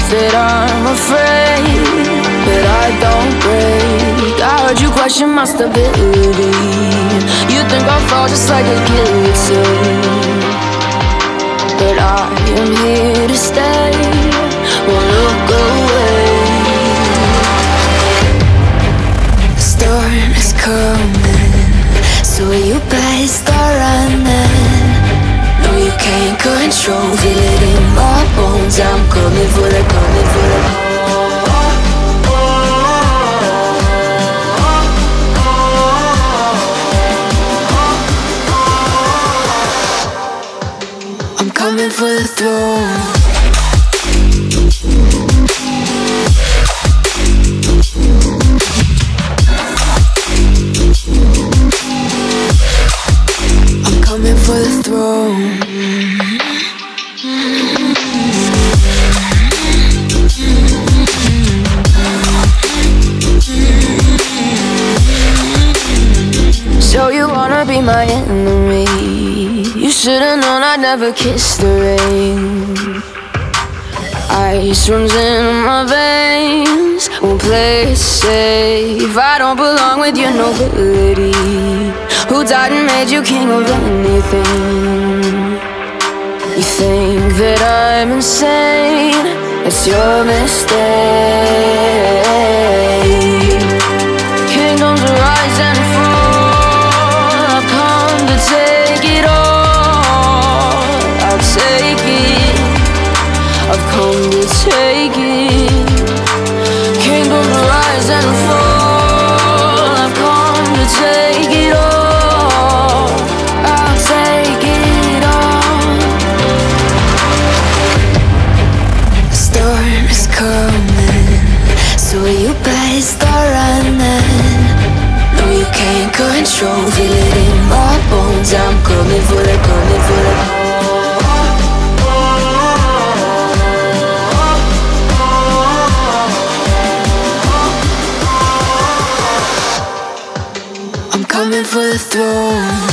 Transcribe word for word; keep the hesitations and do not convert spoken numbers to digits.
that I'm afraid, but I don't break. I heard you question my stability. You think I'll fall just like a guillotine, but I am here to stay. Won't look away. The storm is coming, so you better start running. No, you can't control, feel it in my bones. I'm coming for the, coming for the. I'm coming for the throne. I'm coming for the throne. So you wanna be my enemy? You should've known I'd never kiss the rain. Ice runs in my veins, won't play it safe. I don't belong with your nobility. Who died and made you king of anything? You think that I'm insane? It's your mistake. Kingdoms rise and fall, I've come to take it all. I'll take it, I've come to take it. Kingdoms rise and fall, I've come to take it all. I'll take it all. The storm is coming, so you better start running. No, you can't control, feel it in my bones. I'm coming for the, coming for the. I'm coming for the throne.